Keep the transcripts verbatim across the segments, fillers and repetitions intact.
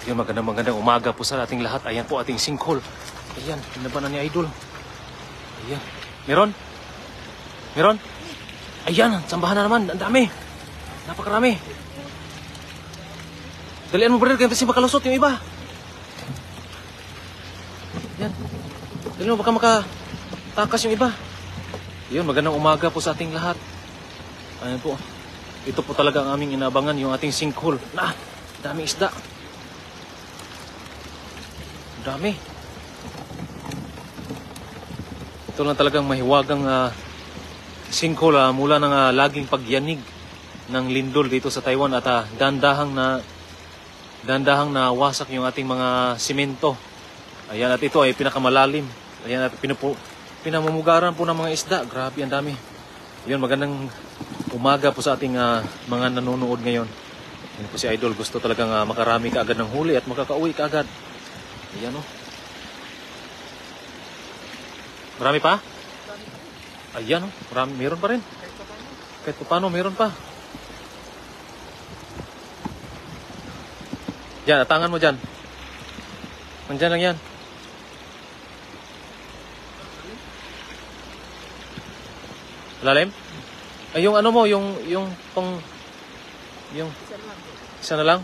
Yun, magandang magandang umaga po sa ating lahat. Ayan po ating sinkhole. Ayan, hinabanan ni Idol. Ayan. Meron? Meron? Ayan, sambahan na naman. Ang dami. Napakarami. Dalian mo, brother, kasi makalusot yung iba. Ayan. Dalian mo, baka makatakas yung iba. Yun, magandang umaga po sa ating lahat. Ayan po. Ito po talaga ang aming inabangan, yung ating sinkhole. Na, daming isda. Dami. Ito lang talagang mahiwagang uh, sinkhole uh, mula ng uh, laging pagyanig ng lindol dito sa Taiwan at uh, dandahang na dandahang na wasak yung ating mga simento. Ayan, at ito ay pinakamalalim. Ayan, at pinupo, pinamumugaran po ng mga isda. Grabe, ang dami. Yun, magandang umaga po sa ating uh, mga nanonood ngayon. Yan po si Idol. Gusto talagang uh, makarami ka agad ng huli at makakauwi ka agad. Ayan o. Marami pa? Ayan o. Marami. Meron pa rin. Kahit pa paano, meron pa. Yan, atangan mo dyan. Nandyan lang yan. Lalim? Ay, yung ano mo, yung, yung pang, yung, isa na lang.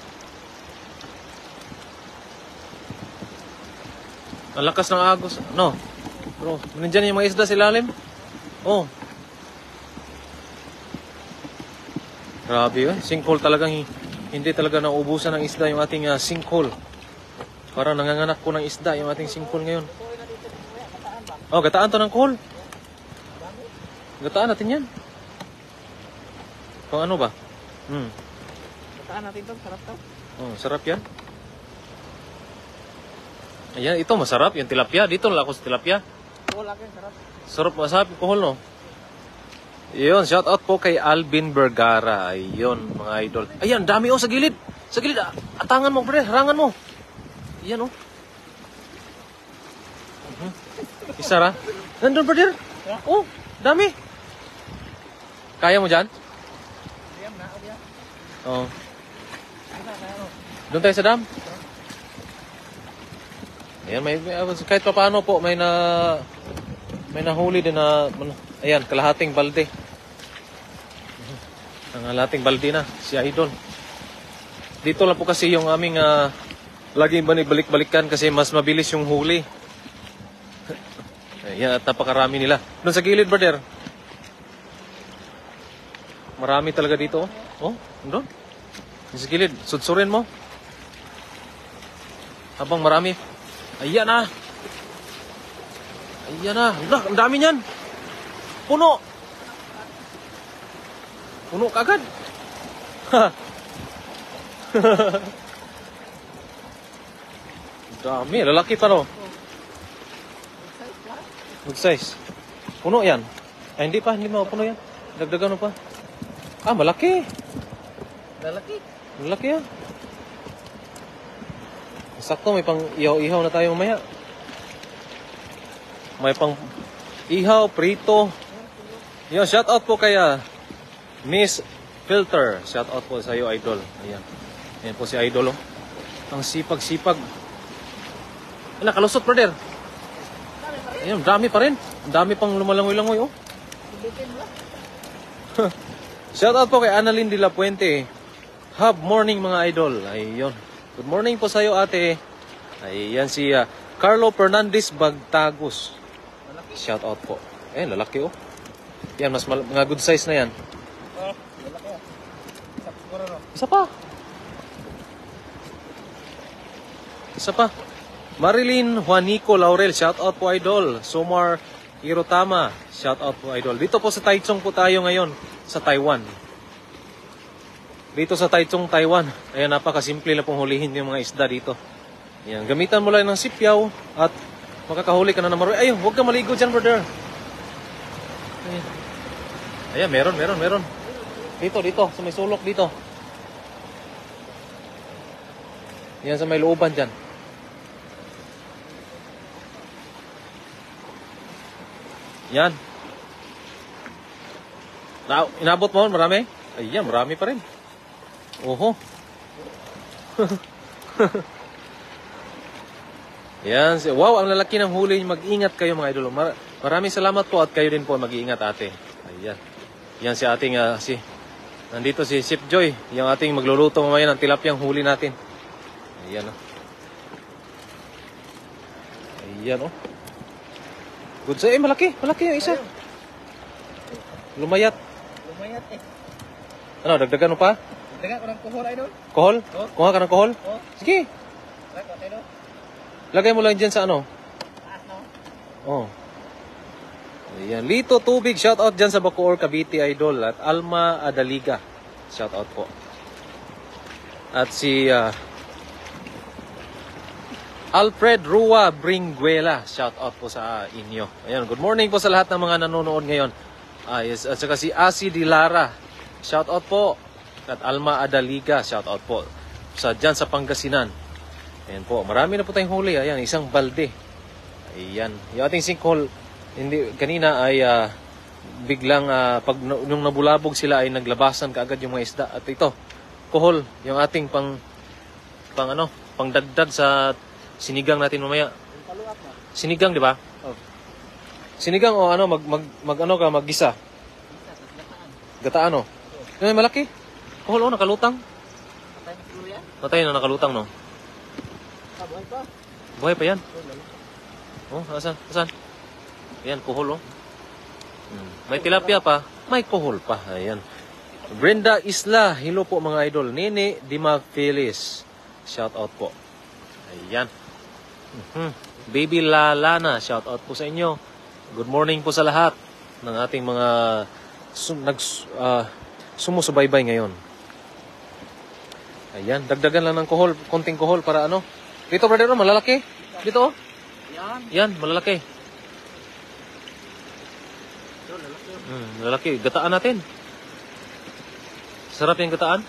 Ang lakas ng agos. No. Bro, nandiyan yung mga isda sa ilalim. Oh. Grabe yun. Sinkhole talagang hindi talaga nauubusan ng isda yung ating uh, sinkhole. Parang nanganganak po ng isda yung ating sinkhole ngayon. Oh, gataan to ng coal. Gataan natin yan. Kung ano ba? Hmm. Gataan natin to. Sarap to. Oh, sarap yan. Ayan, ito masarap. Yung tilapia. Dito lang ako sa tilapia. Kuhol akin, sarap. Sarap, masarap yung kuhol, no? Yun, shout out po kay Alvin Vergara. Ayun, mga idol. Ayan, dami oh, sa gilid. Sa gilid, ah, atangan mo, pre. Harangan mo. Ayan, oh. Uh-huh. Isa ra. Nandun, brother. Oh, dami. Kaya mo dyan? Diyan na, diyan. Oo. Oh. Doon tayo sa dam. Ayan, may, may kahit pa paano po, may na may nahuli din na, ayan, kalahating balde. Ang kalahating balde na, si Idol. Dito lang po kasi yung aming uh, laging balik-balikan kasi mas mabilis yung huli. Ayan, at napakarami nila. Doon sa gilid, brother. Marami talaga dito, oh. Oh, doon. Sa gilid, sudsurin mo. Habang marami. Ayan na. Ayan na. Ang dami niyan. Puno. Puno kagad. Dami. Lalaki pa, no? Good size. Puno yan. Ay, hindi pa. Hindi mo puno yan. Dagdagan mo pa. Ah, malaki. Lalaki. Malaki yan. Sakto, may pang ihaw-ihaw na tayo mamaya. May pang ihaw, prito. Yan, shout out po kaya Miss Filter. Shout out po sa iyo, Idol. Ayan. Ayan po si Idol, oh. Ang sipag-sipag. Ay, nakalusot, brother. Ayan, dami pa rin. Dami pang lumalangoy-langoy, oh. Shout out po kay Annalyn de la Puente. Hub morning, mga Idol. Ayun. Good morning po sa iyo, ate. Ayan si uh, Carlo Fernandez Bagtagos. Shout out po. Eh, lalaki oh. Yan, mas mal- mga good size na yan. Oh, lalaki ah. Siguro no. Isa pa. Isa pa. Marilyn Juanico Laurel, shout out po, Idol. Sumar Hirotama, shout out po, Idol. Dito po sa Taichung po tayo ngayon, sa Taiwan. Dito sa Taichung, Taiwan. Ayan, napakasimple lang pong hulihin yung mga isda dito. Ayan, gamitan mo lang ng sipyaw at makakahuli ka na ng maroy. Ayun, huwag ka maligo dyan, brother. Ayan. Ayan, meron, meron, meron. Dito, dito, sa may sulok dito. Ayan, sa may looban dyan. Yan. Na, inabot mo, marami? Ayan, marami pa rin. Oho. Yan. si- Wow, ang lalaki ng huli. Mag-ingat kayo mga idol. Mar- maraming salamat po at kayo din po mag-iingat ate. Ayan. Yan si ating, ah, si, nandito si Chef Joy. Yung ating magluluto mamaya ng tilapyang huli natin. Ayan o. Ayan o. Good sa, eh malaki. Malaki yung isa. Lumayat. Lumayat eh. Ano, dagdagan mo pa? Dagan ko ng kuhor idol. Kohol? Oh. Kuha ka ng kohol? Oh. Sige. Dagan ko idol. Lagay mo lang dyan sa ano. Taas no. Oh. Ayan. Lito Tubig. Shout out dyan sa Bacoor, Cavite Idol. At Alma Adaliga. Shout out po. At si ah, Alfred Rua Bringuela. Shout out po sa inyo. Ayan. Good morning po sa lahat ng mga nanonood ngayon. Ah, yes. At saka si Asi Dilara. Shout out po. At Alma Adaliga. Shout out po. Sa dyan sa Pangasinan. Ayan po. Marami na po tayong huli. Ayan. Isang balde. Ayan. Yung ating sinkhole, hindi, kanina ay ah, biglang ah, pag n- nung nabulabog sila ay naglabasan kaagad yung mga isda. At ito, kuhol, yung ating pang pang ano, pang dagdag sa sinigang natin mamaya. Paluap na. Sinigang, di ba? Oh. Sinigang o ano, mag, mag, mag ano ka, maggisa. Gataan o. Ay, malaki. Kuhol o, nakalutang. Patay na siguro yan. Patay na nakalutang, no? Ah, buhay pa. Buhay pa yan. Oh, lalo. Oh, asan? Asan? Ayan, kuhol oh. Hmm. May tilapia pa, may kuhol pa. Ayan. Brenda Isla, hello po mga idol. Nene Dima Felis, shout out po. Ayan. Mhm. Baby Lalana, shout out po sa inyo. Good morning po sa lahat ng ating mga sum, nag, uh, sumusubaybay ngayon. Ayan, dagdagan lang ng kuhol, konting kuhol para ano. Dito brother, oh, malalaki. Dito oh. Yan. Yan, malalaki. Idol, lalaki yun. Hmm, lalaki. Gataan natin. Sarap yung gataan.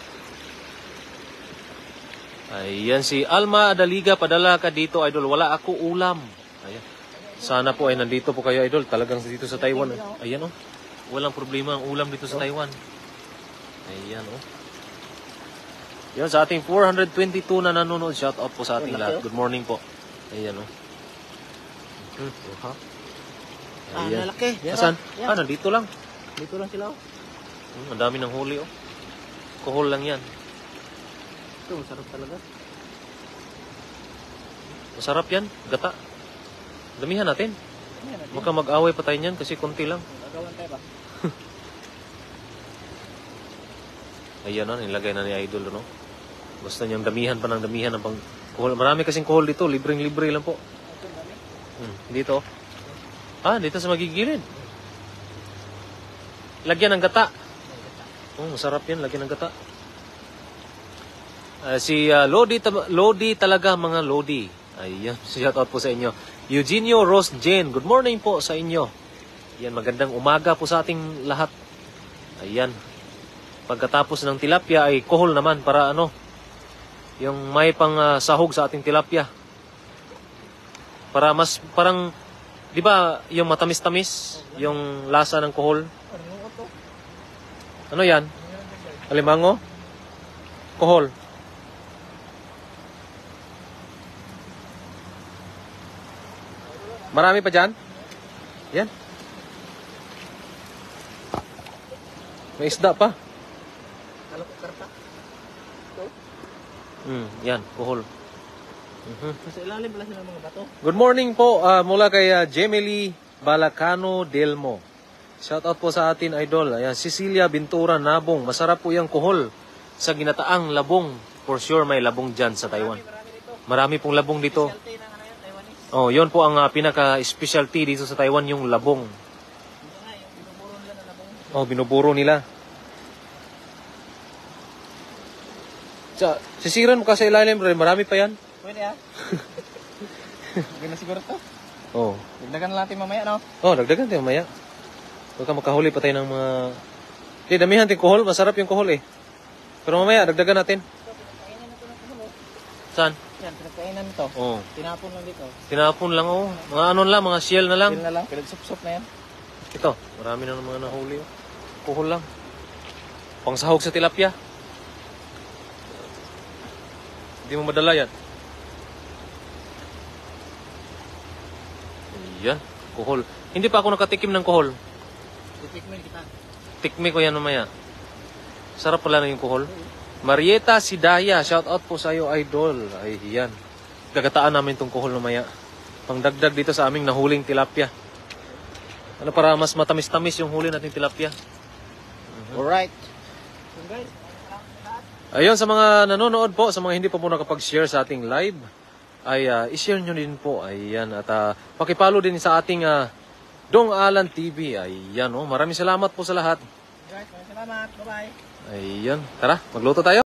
Ayan si Alma Adaliga. Padala ka dito, idol. Wala ako ulam. Ayan. Sana po ay nandito po kayo, idol. Talagang dito sa Taiwan. Ayan oh. Walang problema ang ulam dito sa Taiwan. Ayan oh. Yan sa ating four hundred twenty-two na nanonood. Shout out po sa ating lahat. Good morning po. Ayan oh. Hmm. Ah, Ayan. lalaki. Yan, Asan? oh. Yan. Ah, nandito lang. Dito lang sila. Oh. Hmm, ang dami ng huli oh. Kuhol lang yan. Ito, masarap talaga. Masarap yan. Gata. Damihan natin. Yan, natin. Baka mag-away pa tayo niyan kasi konti lang. Gagawan tayo ba? Ayan na, nilagay na ni Idol no. Gusto niyang damihan pa ng damihan ng pang kuhol. Marami kasing kuhol dito. Libreng-libre lang po. Ito, dami. Hmm, dito. Ah, dito sa magigilid. Lagyan ng gata. Oh, masarap yan. Lagyan ng gata. Ah, si ah, Lodi, ta- Lodi talaga mga Lodi. Ayan, shout out po sa inyo. Eugenio Rose Jane, good morning po sa inyo. Yan, magandang umaga po sa ating lahat. Ayan. Pagkatapos ng tilapia ay kuhol naman para ano, yung may pang ah, sahog sa ating tilapia. Para mas, parang, di ba, yung matamis-tamis, yung lasa ng kuhol. Ano yung ito? Ano yan? Alimango? Kuhol. Marami pa dyan? Yan. May isda pa. Alam ko karta. Ito. Hmm, yan, kuhol. Mhm. Sa ilalim pala sila ng mga bato. Good morning po ah, mula kay uh, Jemily Balacano Delmo. Shout out po sa atin idol. Ayan, Cecilia Bintura Nabong. Masarap po yung kuhol sa ginataang labong. For sure may labong dyan sa Taiwan. Marami dito. Marami pong labong dito. Specialty ng ano yan, Taiwanese. Oh, yon po ang uh, pinaka-specialty dito sa Taiwan, yung labong. Dito nga, yung binuburo nila na labong. Oh, binuburo nila. Sa, sisiran mo ka sa ilalim, bro. Marami pa yan. Pwede ah. Okay na siguro to. Oh. Dagdagan na natin mamaya, no? Oh, dagdagan tayo maya. Baka makahuli pa tayo ng mga... Hindi, damihan tayo kuhol. Masarap yung kuhol eh. Pero mamaya, dagdagan natin. Ito, pinagkainan na ito ng kulo. Saan? Yan, pinagkainan nito. Oh. Tinapon lang dito. Tinapon lang oh. Mga ano lang, mga shell na lang. Yun na lang. Pinagsup-sup na yan. Ito, marami na ng mga nahuli oh. Kuhol lang. Pangsahog sa tilapia. Hindi mo madala yan. Ayan, kuhol. Hindi pa ako nakatikim ng kuhol. Titikman kita. Tikmi ko yan mamaya. Sarap pala na yung kuhol. Marieta Sidaya, shout out po sa iyo, idol. Ay, yan. Gagataan namin tong kuhol mamaya. Pangdagdag dito sa aming nahuling tilapia. Ano, para mas matamis-tamis yung huli nating tilapia. Alright. So guys, Ayun, sa mga nanonood po, sa mga hindi pa po nakapag-share sa ating live, ay uh, i-share nyo din po. Ayan, at uh, pakipalo din sa ating uh, Dong Alan T V. Ayan, oh, maraming salamat po sa lahat. guys, maraming salamat. Bye-bye. Ayan, tara, magluto tayo.